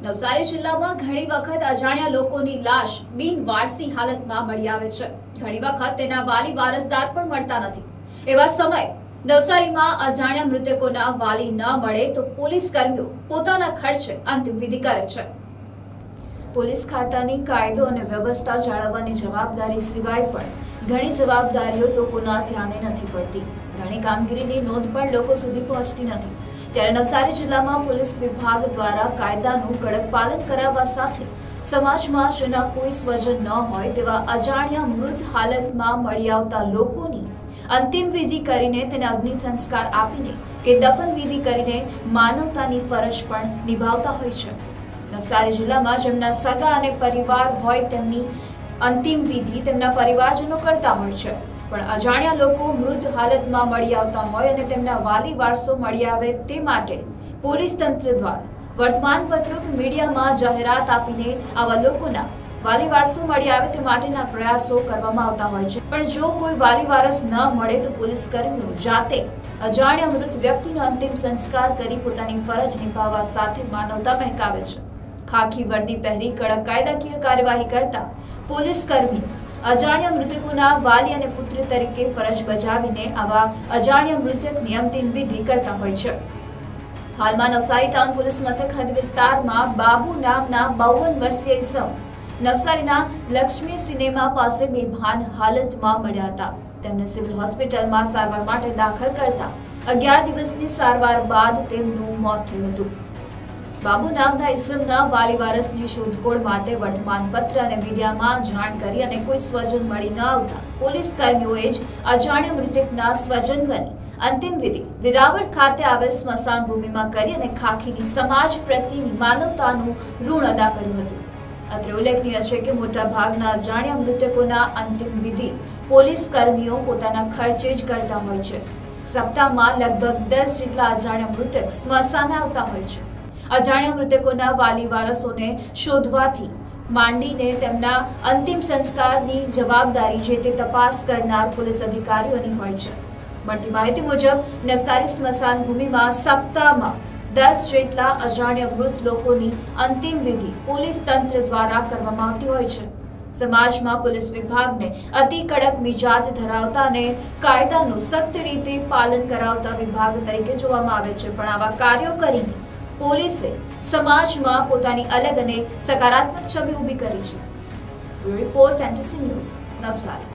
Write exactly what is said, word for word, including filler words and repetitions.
નવસારી જિલ્લામાં ઘણી વખત અજાણ્યા લોકોની લાશ બિનવારસી હાલતમાં મળી આવે છે। ઘણી વખત તેના વાલી વારસદાર પણ મળતા નથી। એવા સમયે નવસારીમાં અજાણ્યા મૃતકોના વાલી ન મળે તો પોલીસ કર્મીઓ પોતાના ખર્ચે અંતિમ વિધિ કરે છે। પોલીસ ખાતાની કાયદો અને વ્યવસ્થા જાળવવાની જવાબદારી સિવાય પણ ઘણી જવાબદારીઓ લોકોના ધ્યાને નથી પડતી। ઘણી કામગીરીની નોંધ પણ લોકો સુધી પહોંચતી નથી। ત્યારે નવસારી જિલ્લામાં પોલીસ વિભાગ દ્વારા કાયદાનું કડક પાલન કરાવવા સાથે સમાજમાં જેના કોઈ સ્વજન ન હોય તેવા અજાણ્યા મૃત હાલતમાં મળી આવતા લોકોની અંતિમ વિધિ કરીને તેને અગ્નિ સંસ્કાર આપીને કે દફન વિધિ કરીને માનવતાની ફરજ પણ નિભાવતા હોય છે। નવસારી જિલ્લામાં જેમના સગા અને પરિવાર હોય તેમની અંતિમ વિધિ તેમના પરિવારજનો કરતા હોય છે, પણ અજાણ્યા લોકો મૃત હાલતમાં મળી આવતા હોય અને તેમના વાલી વારસો મળી આવે તે માટે પોલીસ તંત્ર દ્વારા વર્તમાનપત્રો કે મીડિયામાં જાહેરાત આપીને આવા લોકોના વાલી વારસો મળી આવે તે માટેના પ્રયાસો કરવામાં આવતા હોય છે। પણ જો કોઈ વાલી વારસ ન મળે તો પોલીસ કર્મીઓ જાતે અજાણ્યા મૃત વ્યક્તિનો અંતિમ સંસ્કાર કરી પોતાની ફરજ નિભાવવા સાથે માનવતા મહેકાવે છે। ખાખી વર્દી પહેરી કડક કાયદાકીય કાર્યવાહી કરતા પોલીસ કર્મીઓ અજાણ્યા મૃતકોના વાલી અને પુત્ર તરીકે ફરજ બજાવીને આવા અજાણ્યા મૃતકની અંતિમ વિધિ કરતા હોય છે। હાલમાં નવસારી ટાઉન પોલીસ મથક હદ વિસ્તારમાં બાબુ નામના બાવન વર્ષીય ઇસમ નવસારીના લક્ષ્મી સિનેમા પાસે બેભાન હાલતમાં મળ્યા હતા। તેમને સિવિલ હોસ્પિટલમાં સારવાર માટે દાખલ કરતા અગિયાર દિવસની સારવાર બાદ તેમનું મોત થયું હતું। બાબુ નામના ઇસમના વાલી વારસની શોધખોળ માટે વર્તમાનપત્ર અને મીડિયામાં જાણ કરી અને કોઈ સ્વજન મળી ન આવતા પોલીસ કર્મીઓએ જ અજાણ્યા મૃતકના સ્વજન બની અંતિમ વિધિ વેરાવળ ખાતે આવેલ સ્મશાન ભૂમિમાં કરી અને ખાખીની સમાજ પ્રત્યેની માનવતાનું ઋણ અદા કર્યું હતું। અત્રે ઉલ્લેખનીય છે કે મોટા ભાગના અજાણ્યા મૃતકોના અંતિમ વિધિ પોલીસ કર્મીઓ પોતાના ખર્ચે જ કરતા હોય છે। સપ્તાહમાં લગભગ દસ જેટલા અજાણ્યા મૃતક સ્મશાને આવતા હોય છે। અજાણ્યા મૃતકોના વાલી વારસોને શોધવાથી માંડીને તેમના અંતિમ સંસ્કારની જવાબદારી જે તે તપાસ કરનાર પોલીસ અધિકારીઓની હોય છે। મળતી માહિતી મુજબ નવસારી સ્મશાન ભૂમિમાં સપ્તાહમાં દસ જેટલા અજાણ્યા મૃત લોકોની અંતિમ વિધિ પોલીસ તંત્ર દ્વારા કરવામાં આવતી હોય છે। સમાજમાં પોલીસ વિભાગને અતિ કડક મિજાજ ધરાવતા અને કાયદાનું સખ્ત રીતે પાલન કરાવતા વિભાગ તરીકે જોવામાં આવે છે, પણ આવા કાર્યો કરીને પોલીસે સમાજમાં પોતાની અલગ અને સકારાત્મક છબી ઊભી કરી છે। Report NTC news, Navsari.